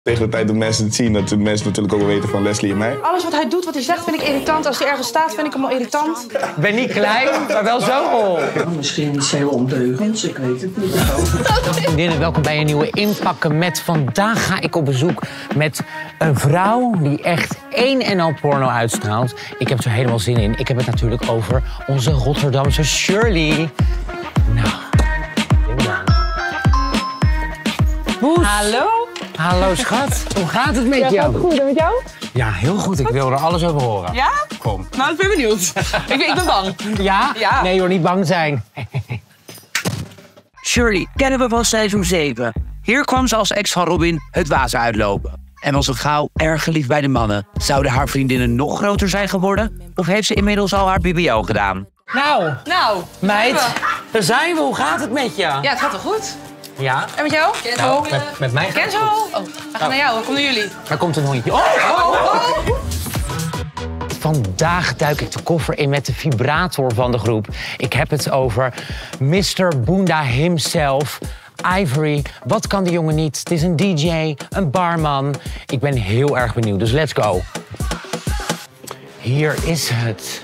Tegen de tijd dat mensen het zien, dat de mensen natuurlijk ook wel weten van Leslie en mij. Alles wat hij doet, wat hij zegt, vind ik irritant. Als hij ergens staat, vind ik hem al irritant. Ik ben niet klein, maar wel zo rol. Misschien niet zo ondeugend, ik weet het niet. Vriendinnen, welkom bij een nieuwe Inpakken met. Vandaag ga ik op bezoek met een vrouw die echt één en al porno uitstraalt. Ik heb er helemaal zin in. Ik heb het natuurlijk over onze Rotterdamse Shirley. Nou, Poes. Hallo? Hallo schat, hoe gaat het met Ja, jou? gaat het goed en met jou? Ja, heel goed. Ik wil er alles over horen. Ja? Kom. Nou, ik ben benieuwd. ik ben bang. Ja? Ja. Nee hoor, niet bang zijn. Shirley kennen we van seizoen 7. Hier kwam ze als ex van Robin het water uitlopen. En was het gauw erg geliefd bij de mannen. Zouden haar vriendinnen nog groter zijn geworden? Of heeft ze inmiddels al haar BBO gedaan? Nou, Nou, meid, daar zijn we. Hoe gaat het met je? ja, het gaat wel goed. Ja? En met jou? Nou, met mij gaat het Kenzo? goed. Oh, we gaan naar jou. We komen naar jullie. Daar komt een hondje. Vandaag duik ik de koffer in met de vibrator van de groep. Ik heb het over Mr. Boonda himself, Ivory. Wat kan de jongen niet? Het is een DJ, een barman. Ik ben heel erg benieuwd, dus let's go. Hier is het.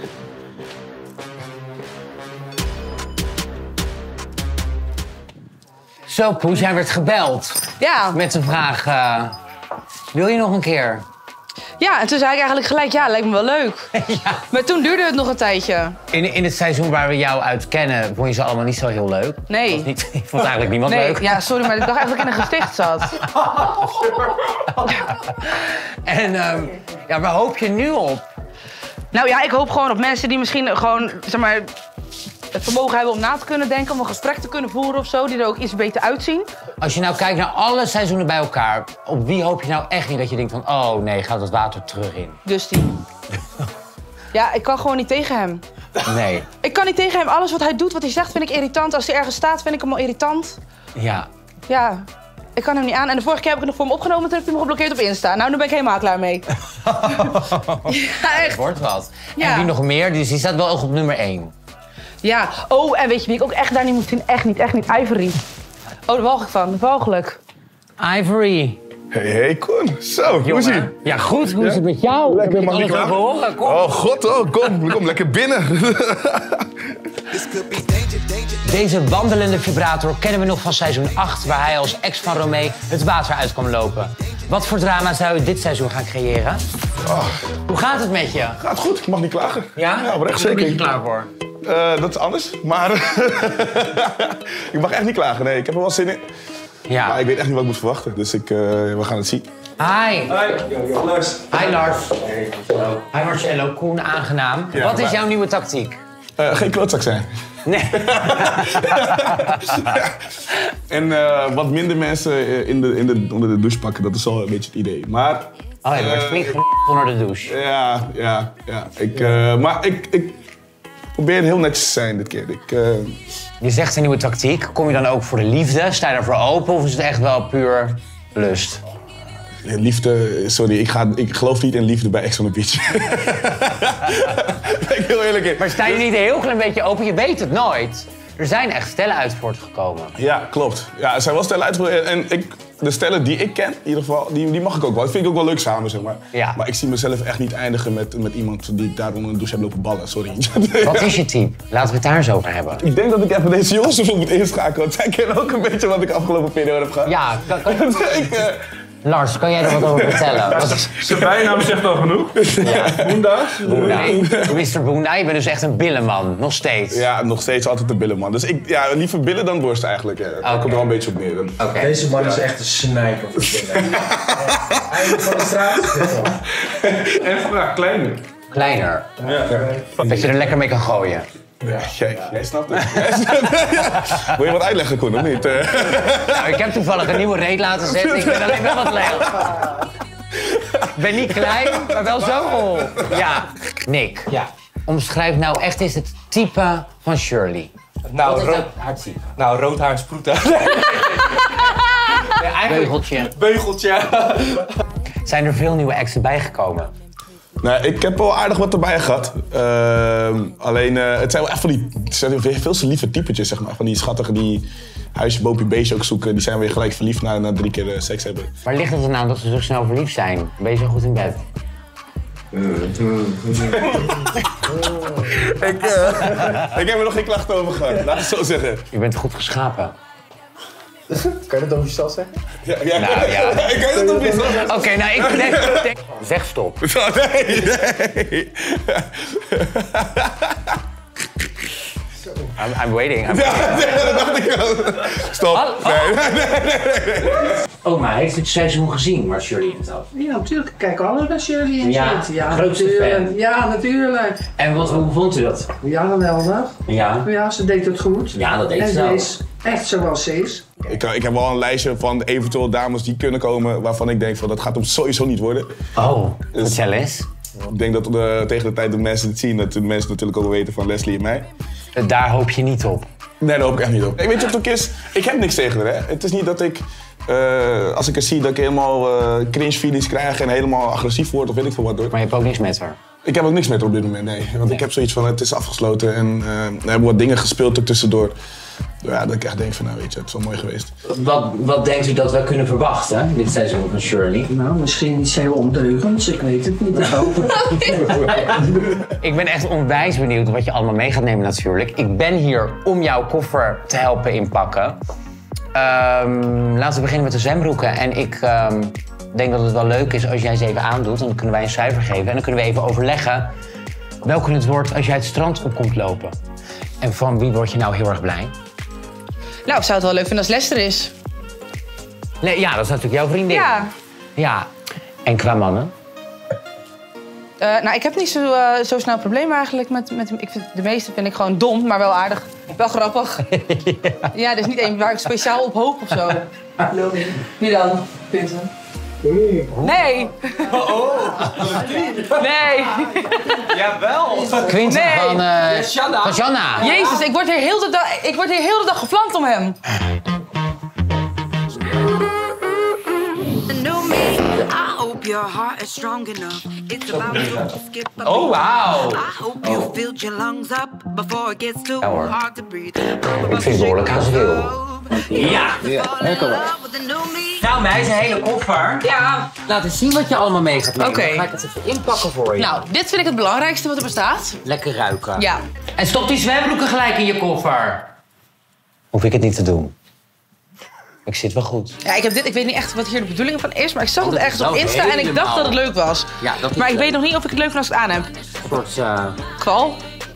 Zo, Poes, jij werd gebeld Ja. met de vraag... wil je nog een keer? Ja, en toen zei ik eigenlijk gelijk, ja, lijkt me wel leuk. Ja. Maar toen duurde het nog een tijdje. In het seizoen waar we jou uit kennen, vond je ze allemaal niet zo heel leuk? Nee. Of niet, ik vond eigenlijk niemand Nee, leuk. ja, sorry, maar ik dacht eigenlijk dat ik in een gesticht zat. En ja, waar hoop je nu op? Nou ja, ik hoop gewoon op mensen die misschien gewoon, zeg maar, het vermogen hebben om na te kunnen denken, om een gesprek te kunnen voeren of zo, die er ook iets beter uitzien. Als je nou kijkt naar alle seizoenen bij elkaar, op wie hoop je nou echt niet dat je denkt van... oh nee, gaat het water terug in? Dus die. Ja, ik kan gewoon niet tegen hem. Nee. Ik kan niet tegen hem. Alles wat hij doet, wat hij zegt, vind ik irritant. Als hij ergens staat, vind ik hem al irritant. Ja. Ja, ik kan hem niet aan. En de vorige keer heb ik het nog voor hem opgenomen, toen heb ik hem geblokkeerd op Insta. Nou, nu ben ik helemaal klaar mee. Ja, echt. Wordt wat. Ja. En wie nog meer, dus die staat wel op nummer 1. Ja. Oh, en weet je wie ik ook echt daar niet moet zien? Echt niet. Ivory. Oh, daar walg ik van. Walgelijk. Ivory. Hey Koen. Zo, hoe is ie? Jongen. Ja, goed. Hoe is het met jou? Lekker, mag ik alles klaar? over horen? Kom. Oh god, oh, kom lekker binnen. Deze wandelende vibrator kennen we nog van seizoen 8... waar hij als ex van Romee het water uit kwam lopen. Wat voor drama zou je dit seizoen gaan creëren? Oh, Hoe gaat het met je? gaat goed, ik mag niet klagen. Ja? Ja, oprecht Daar ben zeker. je klaar voor? Dat is anders, maar ik mag echt niet klagen. Nee, ik heb er wel zin in. Ja. Maar ik weet echt niet wat ik moet verwachten, dus we gaan het zien. Hi. Lars. Hi Lars. Hi Marcello. Koen, aangenaam. Ja, Wat is maar- jouw nieuwe tactiek? Geen klootzak zijn. Nee. En wat minder mensen onder de douche pakken, dat is al een beetje het idee. Maar Oh, je wordt flink onder de douche. ja. Maar ik probeer heel netjes te zijn dit keer. Je zegt een nieuwe tactiek. Kom je dan ook voor de liefde? Sta je daarvoor open of is het echt wel puur lust? Liefde, sorry, ik geloof niet in liefde bij Ex on the Beach. Ben ik heel eerlijk in. Maar sta je niet een heel klein beetje open? Je weet het nooit. Er zijn echt stellen uit voortgekomen. Ja, klopt. Ja, er zijn wel stellen uitgevoerd. En de stellen die ik ken, in ieder geval, die mag ik ook wel. Dat vind ik ook wel leuk samen, zeg maar. Ja. Maar ik zie mezelf echt niet eindigen met iemand die ik daar onder een douche heb lopen ballen. Sorry. Wat is je type? Laten we het daar eens over hebben. Ik denk dat ik even deze jongens ervoor moet inschakelen. Want zij kennen ook een beetje wat ik afgelopen periode heb gehad. Ja, Ik, Lars, kan jij er wat over vertellen? Wat... Zijn bijnaam zegt al genoeg. Boenda. Boenda. Mr. Boenda, je bent dus echt een billenman, nog steeds. ja, nog steeds altijd de billenman. Dus liever billen dan borst eigenlijk. Ja. Daar komt er wel een beetje op neer. Oké. Deze man is echt een snijper voor binnen. Einde van de straat. En vraag kleiner. Kleiner. Ja. Dat je er lekker mee kan gooien. Ja, jij snapt het. Wil je wat uitleggen, Koen, of niet? Nou, ik heb toevallig een nieuwe reet laten zetten. Ik ben alleen wel wat leeg. Ik ben niet klein, maar wel zo rol. Ja. Nick, Ja. omschrijf nou echt eens het type van Shirley. Nou, Wat is nou haar type? nou, rood haar en sproeten. Beugeltje. Beugeltje. Zijn er veel nieuwe exen bijgekomen? Nou, ik heb wel aardig wat erbij gehad. Alleen, het zijn wel echt van die veel lieve typetjes, zeg maar. Van die schattige die huisje, boompje, beestje ook zoeken. Die zijn weer gelijk verliefd na 3 keer seks hebben. Waar ligt het dan aan dat ze zo snel verliefd zijn? Ben je zo goed in bed? Ik heb er nog geen klachten over gehad, laat het zo zeggen. Je bent goed geschapen. Kan je dat over jezelf zeggen? Ja. Nou ja. Ik weet het nog niet. Oké, nou ik denk... Zeg stop. Nee. I'm waiting. Dat dacht ik al. Stop. Nee. Oma, heeft het seizoen gezien waar Shirley in zat? Ja, natuurlijk. Ik kijk alles naar Shirley en Ja, shit. Ja, grootste natuurlijk. fan. Ja, natuurlijk. En hoe vond u dat? Ja, geweldig. Ja. Ja, ze deed het goed. Ja, dat deed en ze ze wel. is echt zoals ze is. Ik heb wel een lijstje van eventueel dames die kunnen komen waarvan ik denk van dat gaat hem sowieso niet worden. Oh, vertel eens. Ik denk dat tegen de tijd dat mensen het zien, dat de mensen natuurlijk ook weten van Leslie en mij. Daar hoop je niet op. Nee, daar hoop ik echt niet op. Weet je wat het ook is? Ik heb niks tegen haar, hè. Het is niet dat ik, als ik haar zie, dat ik helemaal cringe feelings krijg en helemaal agressief word of weet ik veel wat. Hoor. Maar je hebt ook niks met haar. Ik heb ook niks met haar op dit moment, nee. Want ik heb zoiets van, het is afgesloten en er hebben wat dingen gespeeld er tussendoor. Ja, dat ik echt denk van, nou weet je, het is wel mooi geweest. Wat denkt u dat we kunnen verwachten dit seizoen van Shirley? Nou, misschien iets heel ondeugends. Ik weet het niet. Ik ben echt onwijs benieuwd wat je allemaal mee gaat nemen natuurlijk. Ik ben hier om jouw koffer te helpen inpakken. Laten we beginnen met de zwembroeken. En ik denk dat het wel leuk is als jij ze even aandoet. Dan kunnen wij een cijfer geven en dan kunnen we even overleggen welke het wordt als jij het strand op komt lopen. En van wie word je nou heel erg blij? Nou, ik zou het wel leuk vinden als Lester is. Nee, ja, dat is natuurlijk jouw vriendin. Ja. Ja. En qua mannen? Nou, ik heb niet zo snel problemen eigenlijk met hem. De meeste vind ik gewoon dom, maar wel aardig. Wel grappig. Ja, er is niet één waar ik speciaal op hoop of zo. Wie dan? Quinten? Nee. Nee. Jawel. Quinten Nee. van Shanna. Jezus, ik word hier heel de dag gevlamd om hem. Your heart is strong enough. It's about to skip a beat. Oh, wow. I hope you filled your lungs up before it gets too hard to breathe. Ik vind het behoorlijk veel. Ja. Nou meid, een hele koffer. Ja. Laat eens zien wat je allemaal mee gaat nemen. Oké. Dan ga ik het even inpakken voor je. Nou, dit vind ik het belangrijkste wat er bestaat. Lekker ruiken. Ja. En stop die zwembroeken gelijk in je koffer. Hoef ik het niet te doen. Ik zit wel goed. Ja, ik weet niet echt wat hier de bedoeling van is, maar ik zag het dat ergens is op wel Insta en ik dacht helemaal- dat het leuk was. Ja, dat is Maar ik leuk. weet nog niet of ik het leuk vind als ik het aan heb. Een soort, Kwal?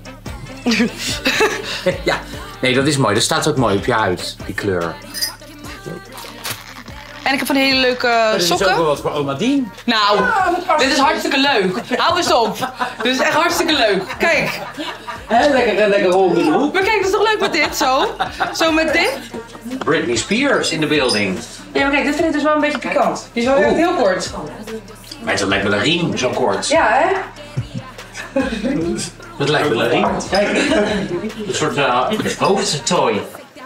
ja, nee, dat is mooi. Dat staat ook mooi op je huid, die kleur. En ik heb van hele leuke Dit is sokken. ook wel wat voor oma Dien. Nou, dit is hartstikke leuk. Hou eens op. Dit is echt hartstikke leuk. Kijk. Lekker rond in de hoek. Maar kijk, dat is toch leuk met dit, zo? Zo met dit? Britney Spears in de building. Ja, maar kijk, dit vind ik dus wel een beetje pikant. Die is wel echt heel kort. Maar dat lijkt wel een riem, zo kort. Ja, hè? Dat lijkt wel een riem. Kijk, een soort hoofdtooi.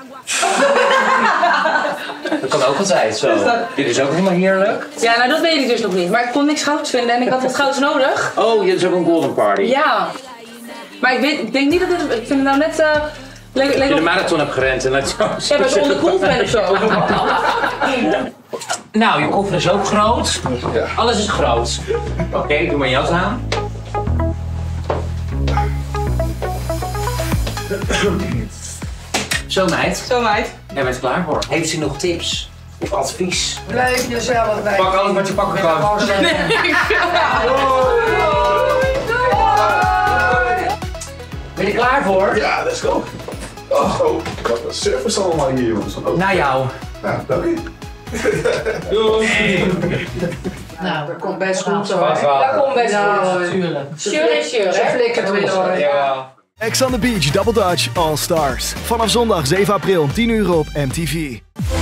Dat kan ook altijd zo. Dit is ook helemaal heerlijk. Ja, nou dat weet ik dus nog niet. Maar ik kon niks gouds vinden en ik had wat gouds nodig. Oh, dit is ook een golden party. Ja. Maar ik denk niet dat dit... Ik vind het nou net... Als je de lekker... marathon hebt gerend en dat zo... Ja, maar zo onderkoeld ben of zo. Nou, je koffer is ook groot. Alles is groot. Oké, ik doe mijn jas aan. Zo meid, Zo meid. jij bent klaar voor. Heeft u nog tips of advies? Blijf jezelf bij. Pak alles wat je pakken kan. Ben je klaar voor? Ja, let's go. Oh, wat een service allemaal hier, jongens. Naar jou. Ja, dank u. Nou, dat komt best goed zo. Dat komt best goed. Natuurlijk. Sure is sure, Ze hè? flikkert weer door. Ex on the Beach Double Dutch All Stars. Vanaf zondag 7 april, 10 uur op MTV.